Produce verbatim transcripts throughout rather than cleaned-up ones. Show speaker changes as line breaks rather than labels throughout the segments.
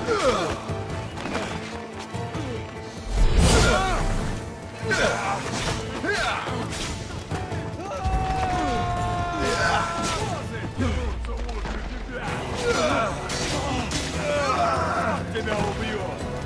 Тебя убью!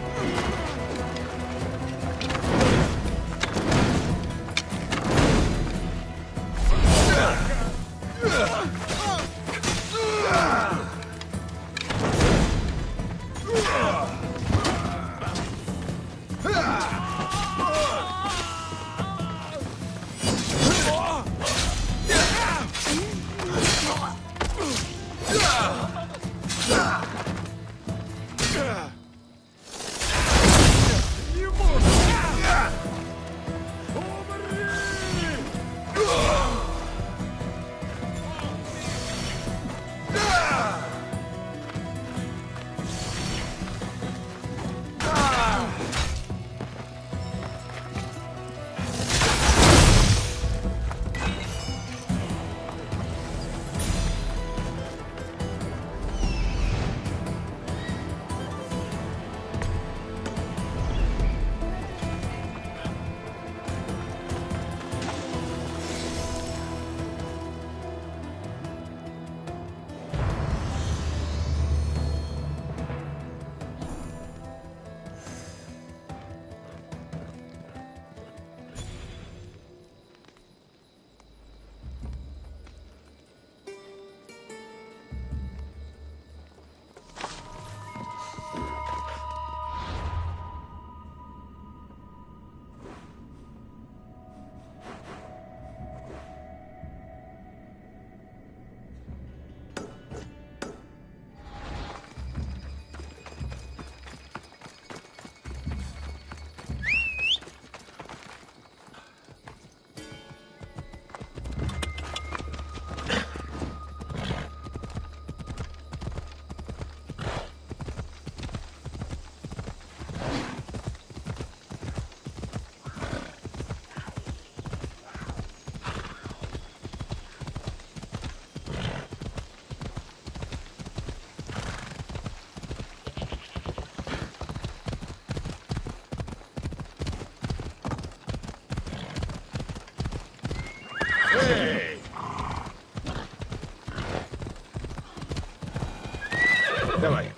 Эй! Давай.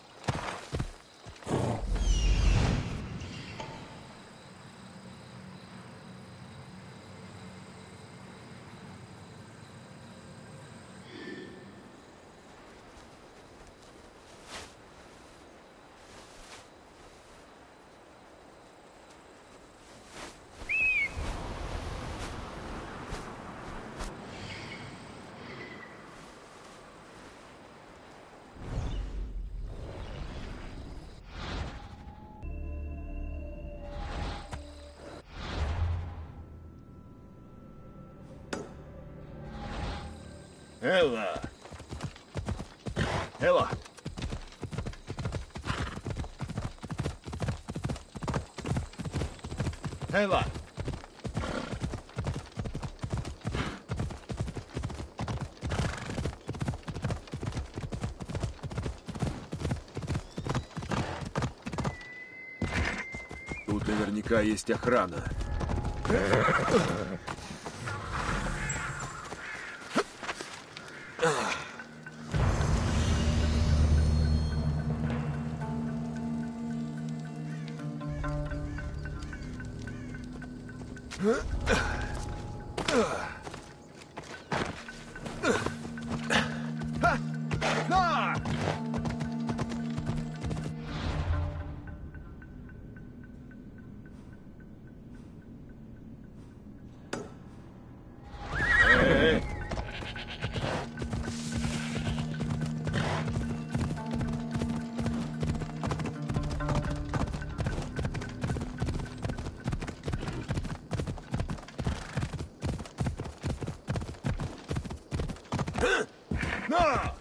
Элла! Элла! Элла! Тут наверняка есть охрана. На!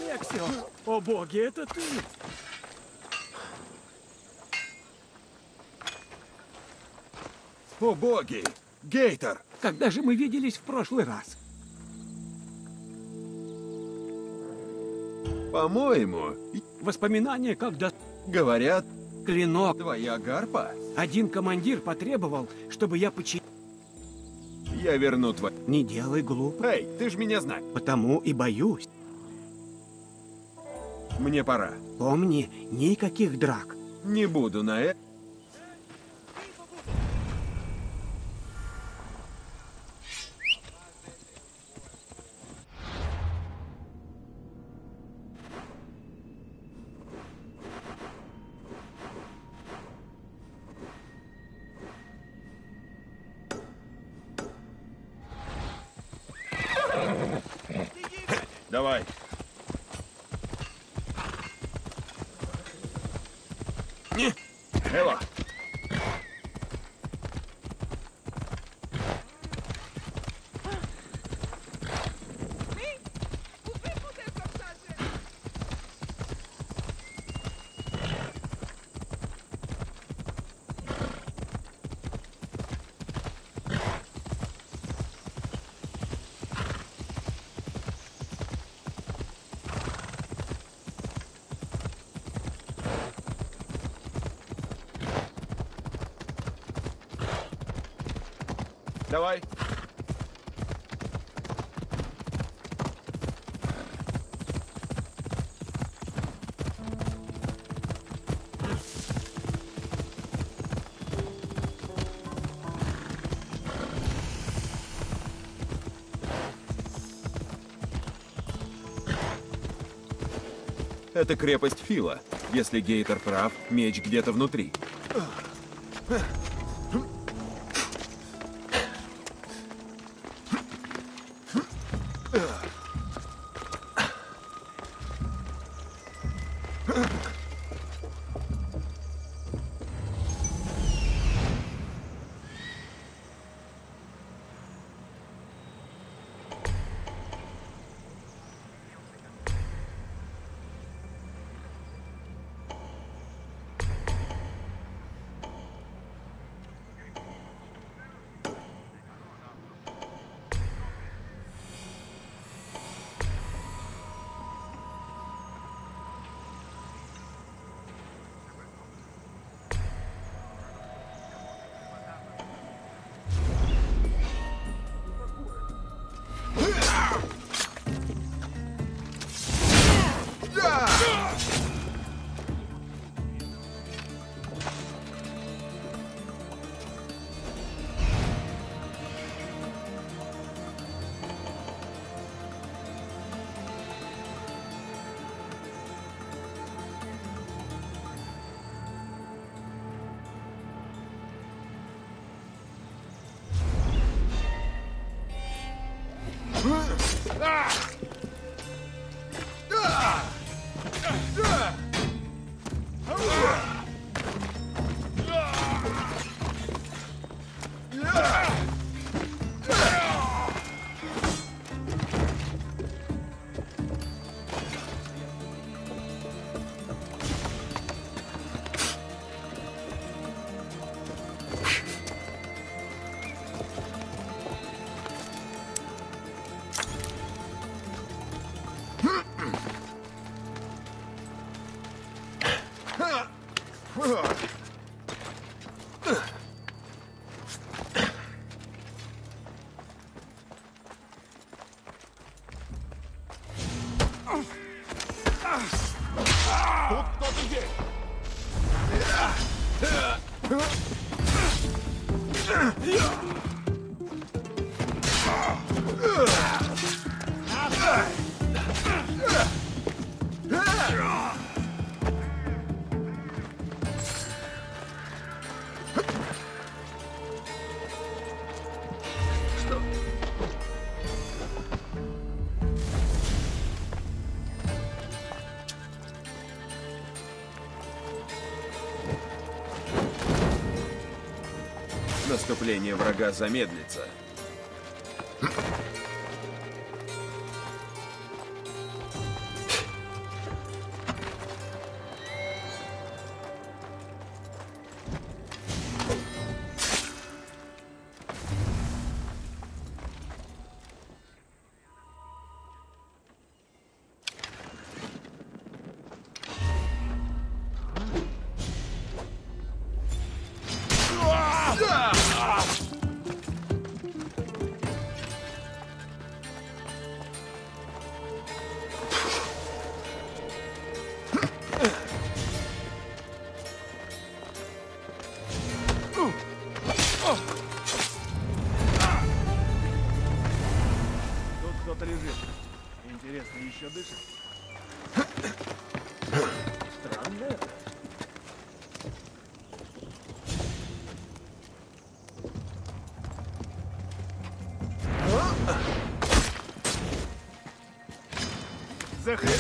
Алексио! О боги, это ты!
О боги! Гейтер!
Когда же мы виделись в прошлый раз?
По-моему,
Воспоминания, когда
говорят,
клинок.
твоя гарпа.
Один командир потребовал, чтобы я починил.
Я верну твой...
Не делай глупо.
Эй, ты ж меня знаешь.
Потому и боюсь.
Мне пора.
Помни, никаких драк.
Не буду на это. Давай. Не. Элла. Давай. Это крепость Фила. Если Гейтер прав, меч где-то внутри. Тут кто-то есть. Наступление врага замедлится.
Интересно, еще дышит? Странно это. Заходи!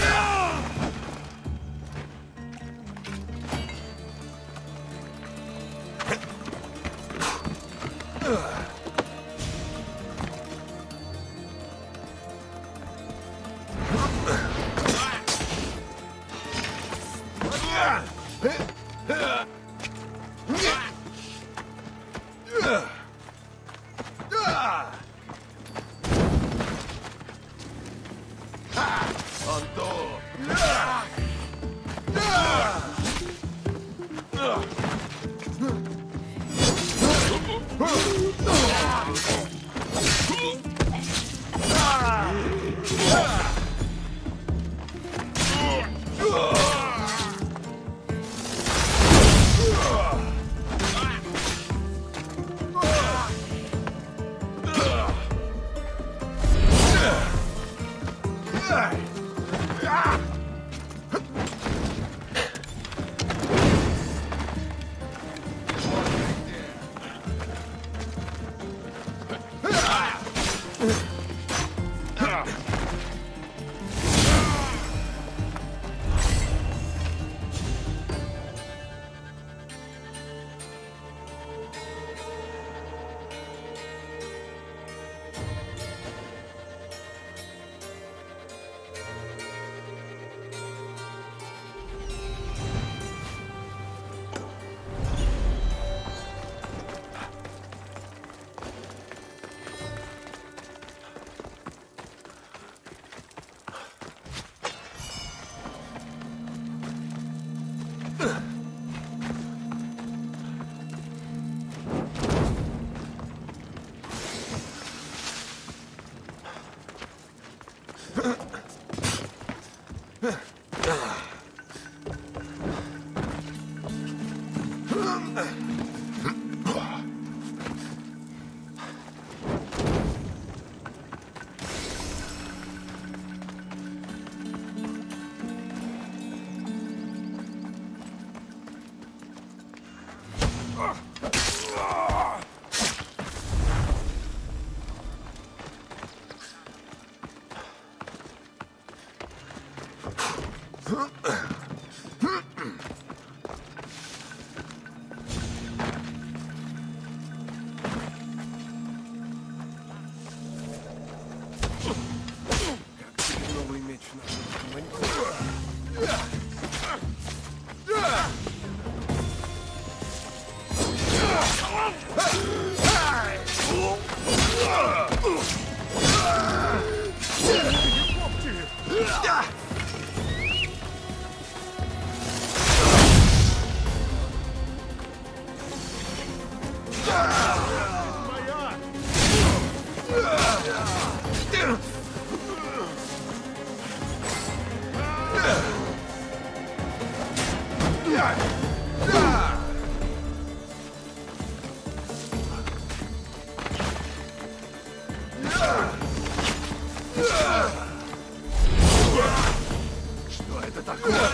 Что это такое?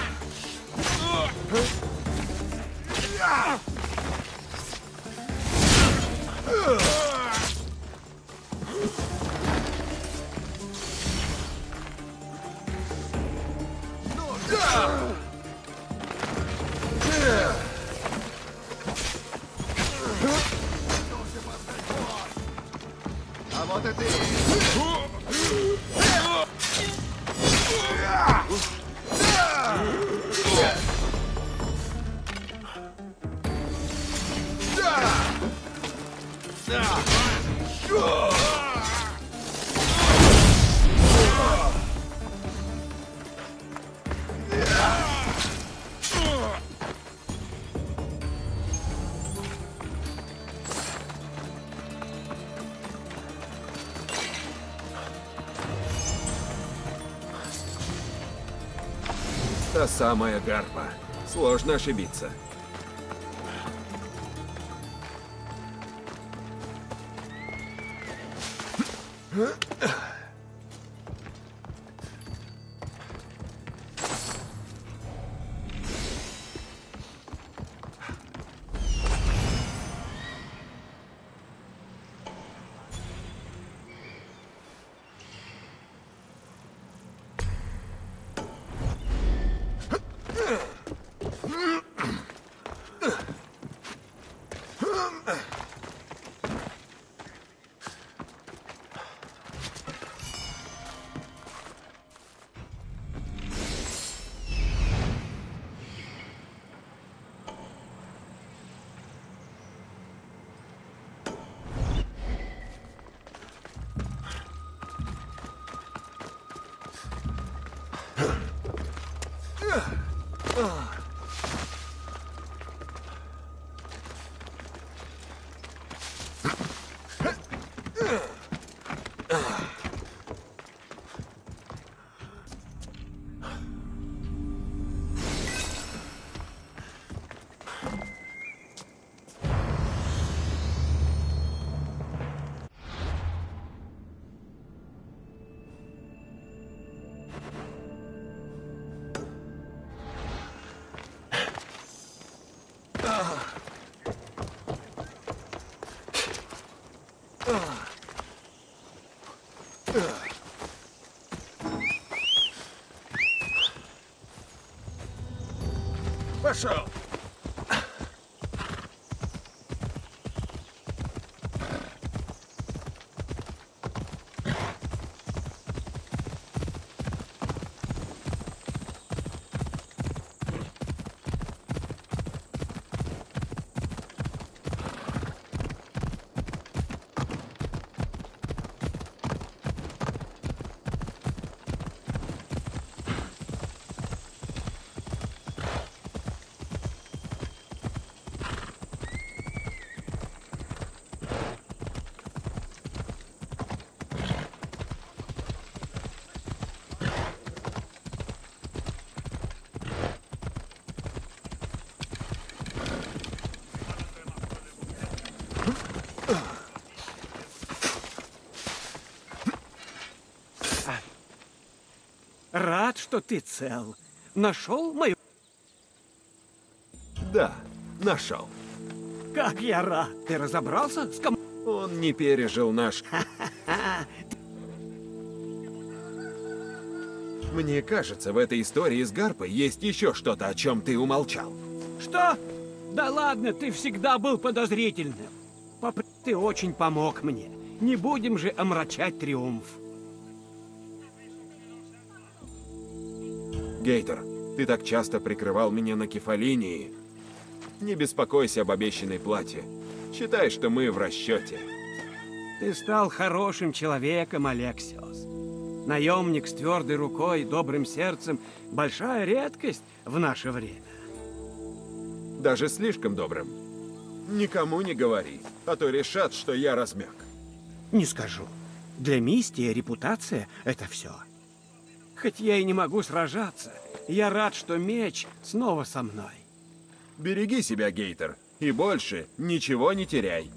А вот и ты!
Та самая гарпа. Сложно ошибиться. Пошел!
Рад, что ты цел. Нашел мою...
Да, нашел.
Как я рад. Ты разобрался с ком...
Он не пережил наш... Мне кажется, в этой истории с Гарпой есть еще что-то, о чем ты умолчал.
Что? Да ладно, ты всегда был подозрительным. Поп... Ты очень помог мне. Не будем же омрачать триумф.
Гейтер, ты так часто прикрывал меня на Кефалинии. Не беспокойся об обещанной плате. Считай, что мы в расчете.
Ты стал хорошим человеком, Алексиос. Наемник с твердой рукой и добрым сердцем – большая редкость в наше время.
Даже слишком добрым. Никому не говори, а то решат, что я размяк.
Не скажу. Для Мистия репутация – это все. Хоть я и не могу сражаться, я рад, что меч снова со мной.
Береги себя, Гейтер, и больше ничего не теряй.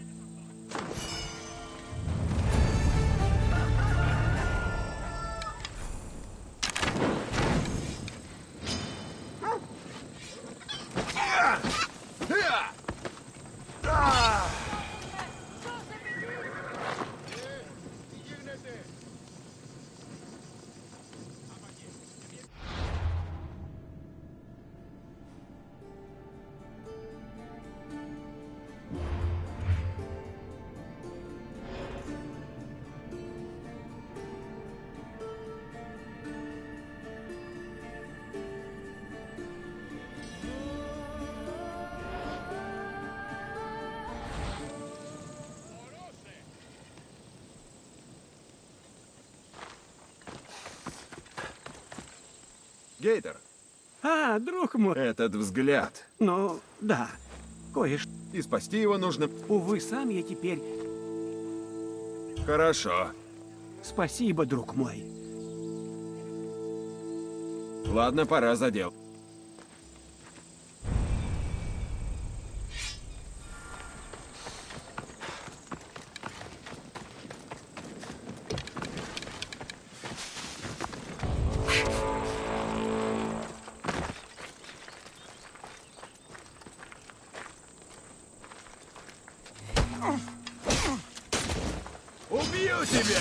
Гейтер,
А, друг мой.
этот взгляд.
Ну, да, кое-что.
И спасти его нужно.
Увы, сам я теперь...
Хорошо.
Спасибо, друг мой.
Ладно, пора за дело. Убью тебя!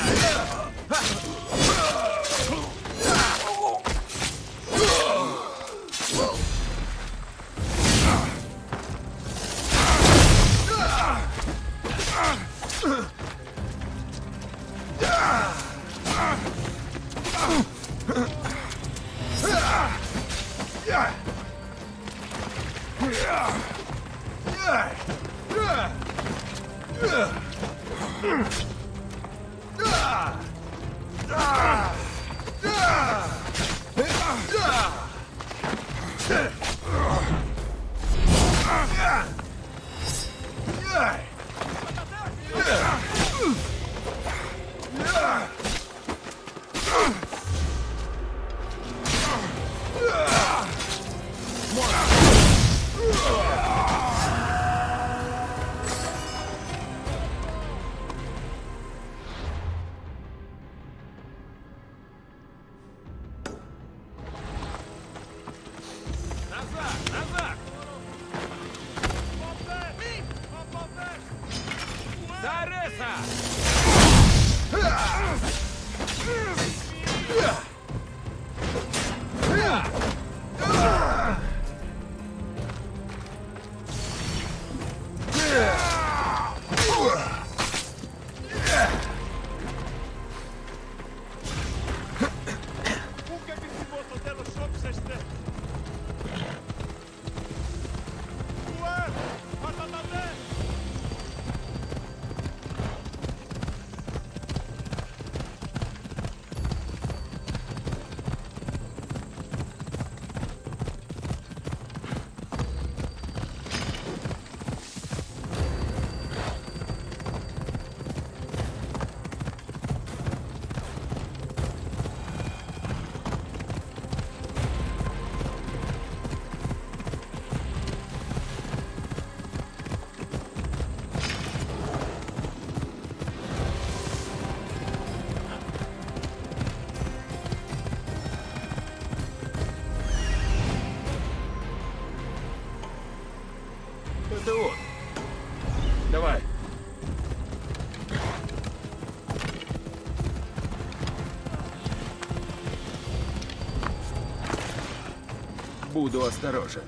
Буду осторожен.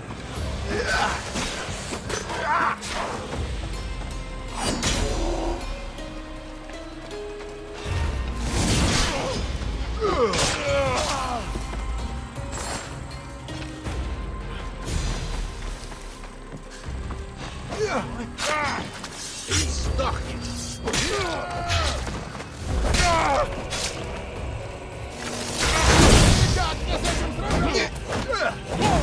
И сдохни! Как мне с этим сражаться?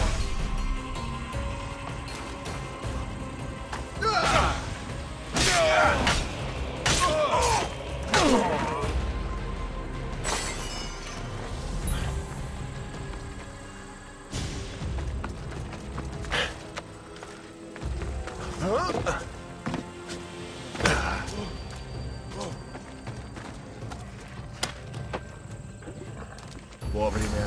Вовремя.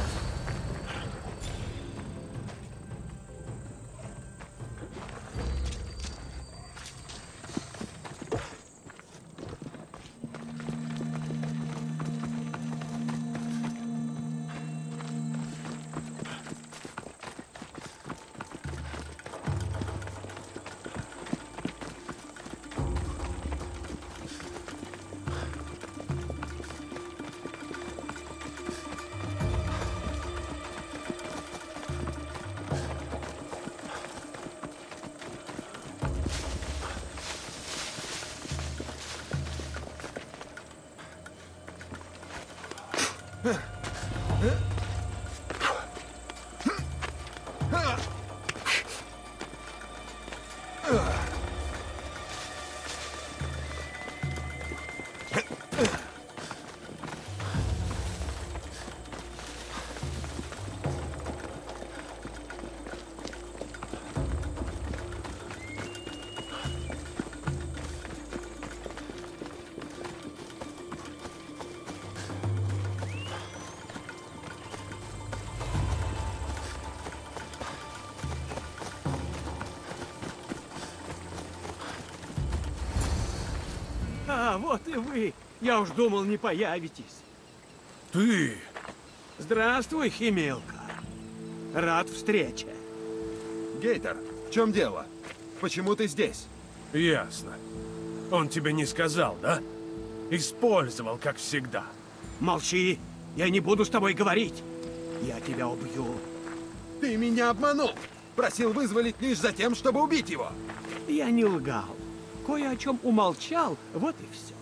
А, вот и вы. Я уж думал, не появитесь.
Ты!
Здравствуй, Химелка. Рад встрече.
Гейтер, в чем дело? Почему ты здесь?
Ясно. Он тебе не сказал, да? Использовал, как всегда.
Молчи. Я не буду с тобой говорить. Я тебя убью.
Ты меня обманул! Просил вызволить лишь за тем, чтобы убить его!
Я не лгал. Кое о чем умолчал, вот и все.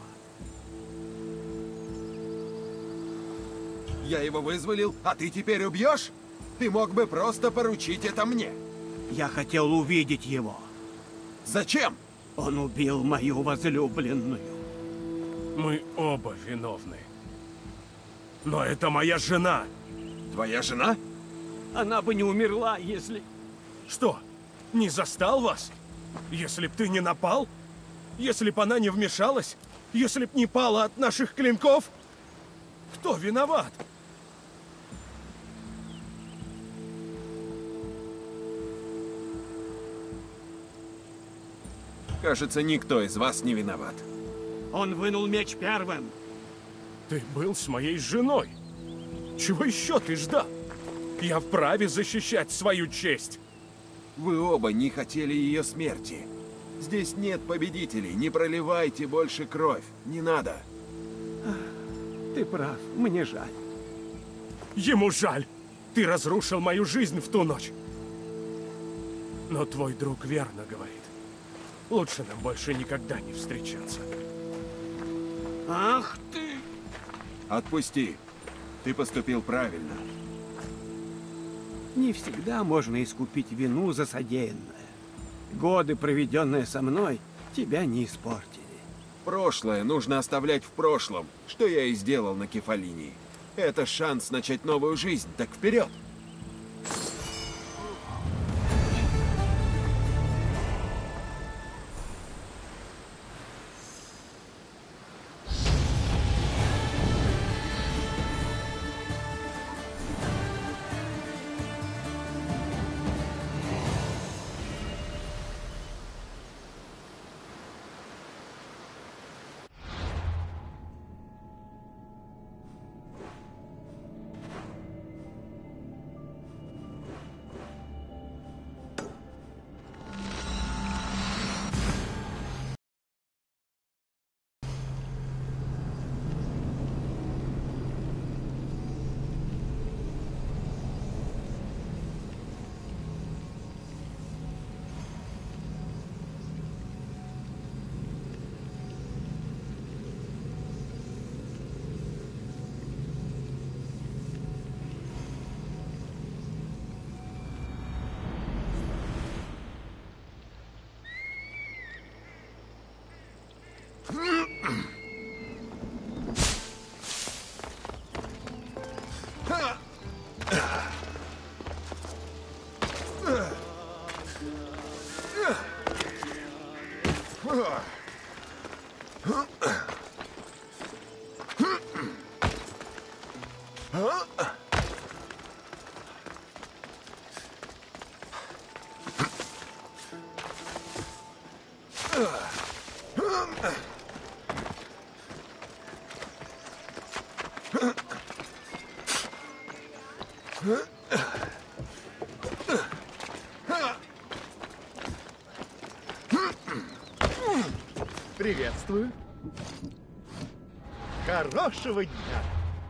Я его вызволил, а ты теперь убьешь? Ты мог бы просто поручить это мне.
Я хотел увидеть его.
Зачем?
Он убил мою возлюбленную.
Мы оба виновны. Но это моя жена.
Твоя жена?
Она бы не умерла, если...
Что, не застал вас? Если б ты не напал? Если б она не вмешалась? Если б не пала от наших клинков? Кто виноват?
Кажется, никто из вас не виноват.
Он вынул меч первым.
Ты был с моей женой. Чего еще ты ждал? Я вправе защищать свою честь.
Вы оба не хотели ее смерти. Здесь нет победителей, не проливайте больше кровь. Не надо.
Ты прав, мне жаль.
Ему жаль. Ты разрушил мою жизнь в ту ночь. Но твой друг верно говорит. Лучше нам больше никогда не встречаться.
Ах ты!
Отпусти. Ты поступил правильно.
Не всегда можно искупить вину за содеянное. Годы, проведенные со мной, тебя не испортили.
Прошлое нужно оставлять в прошлом, что я и сделал на Кефалинии. Это шанс начать новую жизнь, так вперед!
Приветствую. Хорошего дня.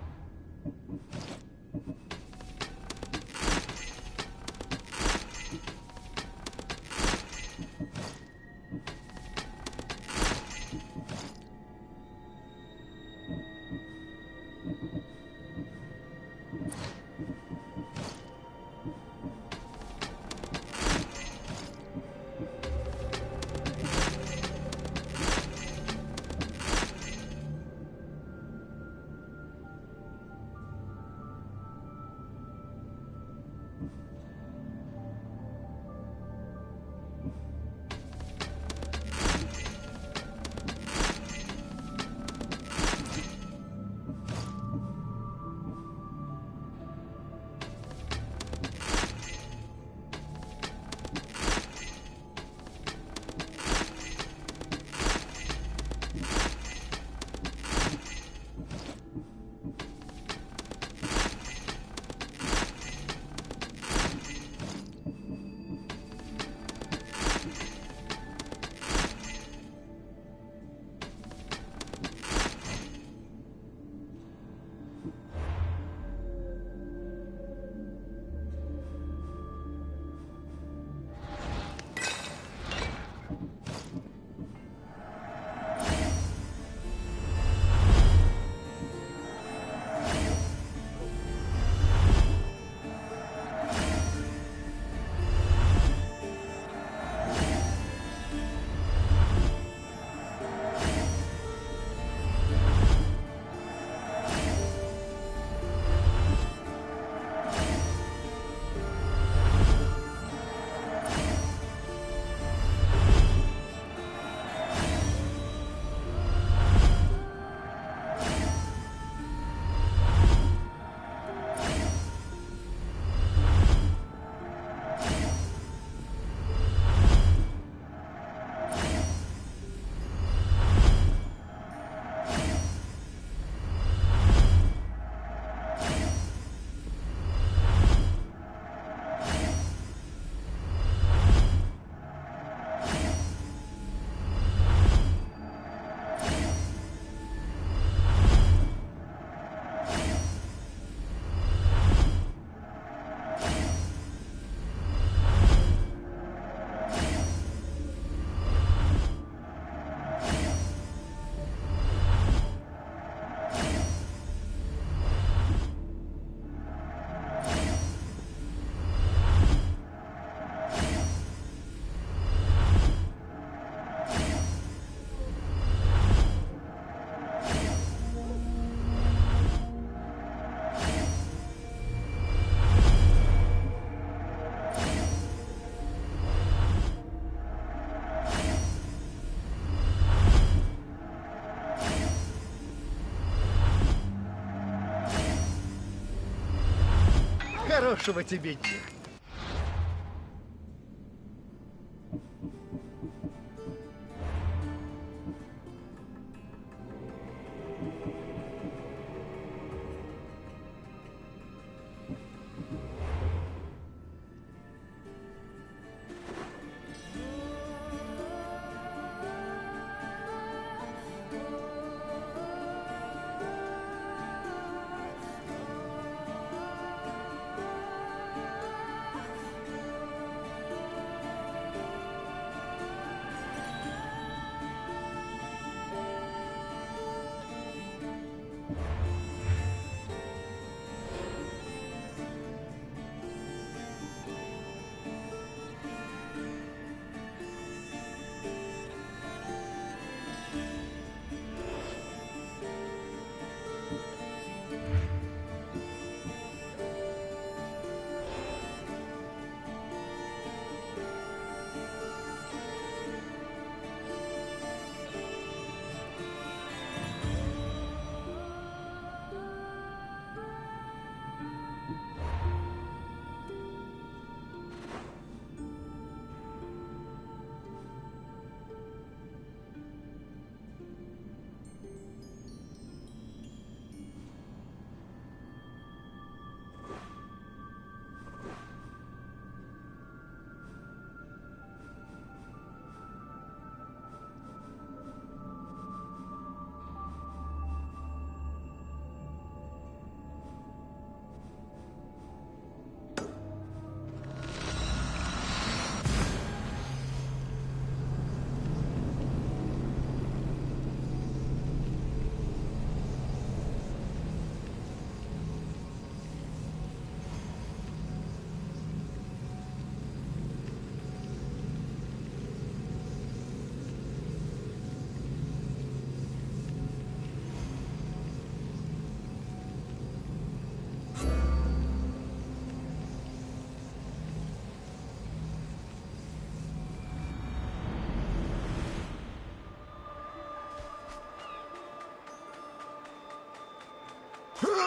Хорошего тебе дня.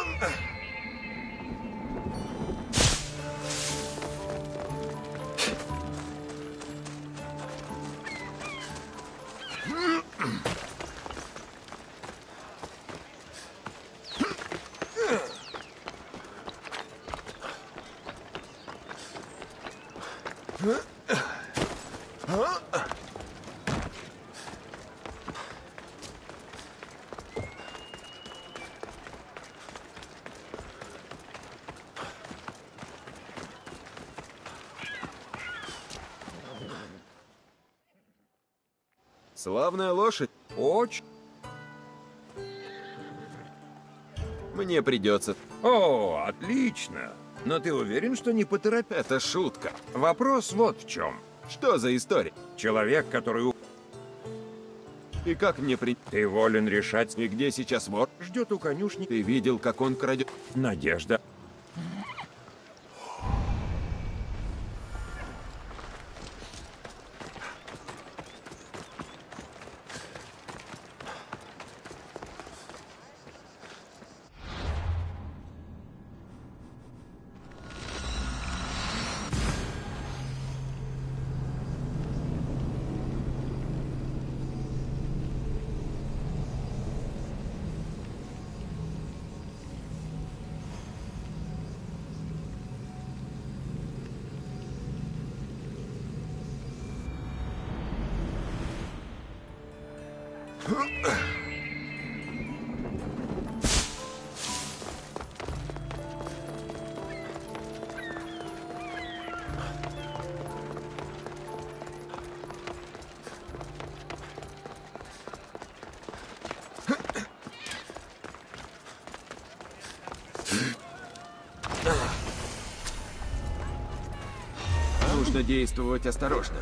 Славная лошадь.
Очень.
Мне придется.
О, отлично. Но ты уверен, что не поторопят?
Это шутка.
Вопрос вот в чем.
Что за история?
Человек, который у-
И как мне при...
ты волен решать,
И где сейчас вор?
ждет у конюшни.
Ты видел, как он крадет?
Надежда.
Нужно действовать осторожно.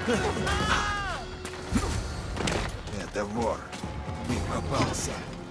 Это вор. Ты попался.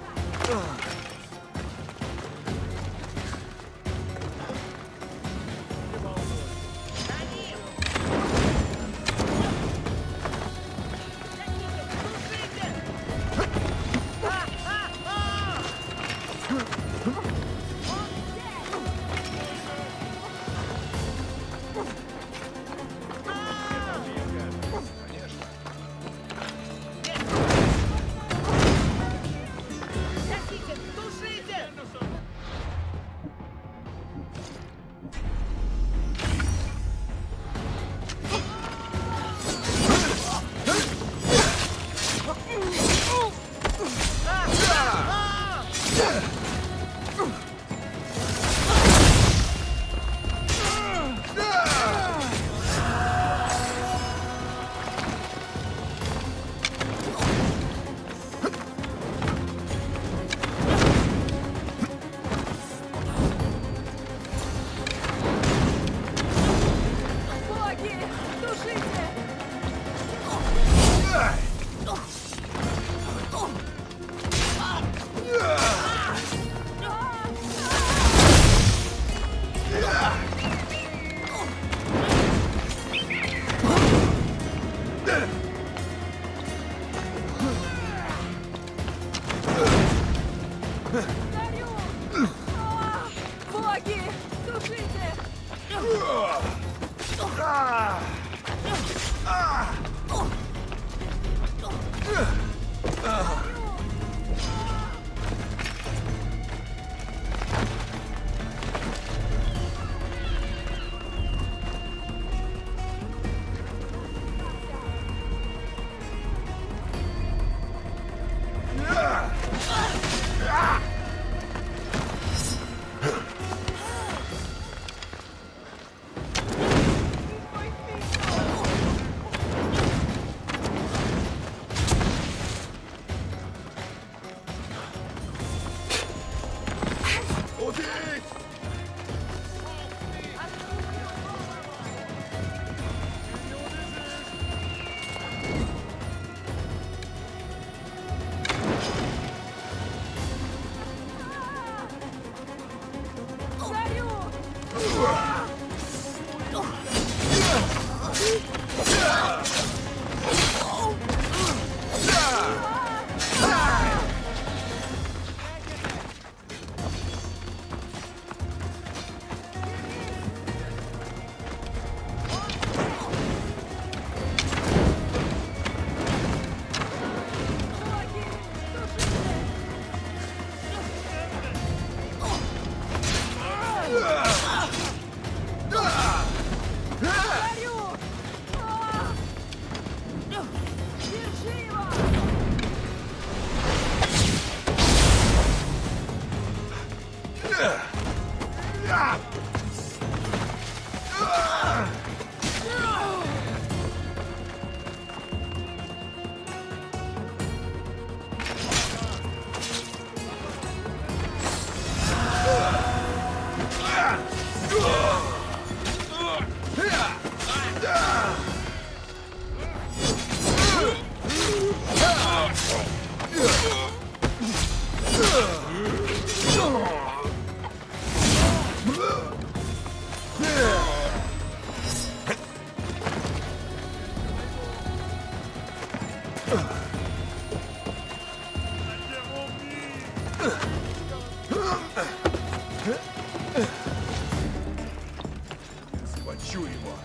Схвачу его.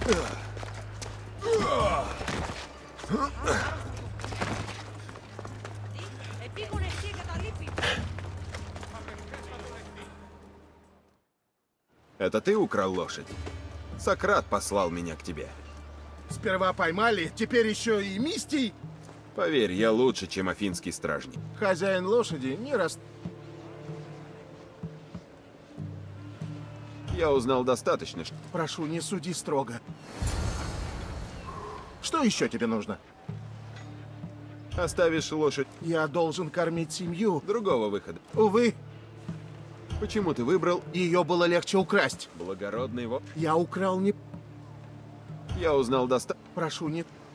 Это ты украл лошадь? Сократ послал меня к тебе.
Сперва поймали, теперь еще и Мистий.
Поверь, я лучше, чем афинский стражник.
Хозяин лошади не раз...
Я узнал достаточно, что...
Прошу, не суди строго. Что еще тебе нужно?
Оставишь лошадь,
Я должен кормить семью.
другого выхода.
Увы,
Почему ты выбрал
ее было легче украсть.
благородный его?
Я украл не...
Я узнал достаточно.
Прошу, не...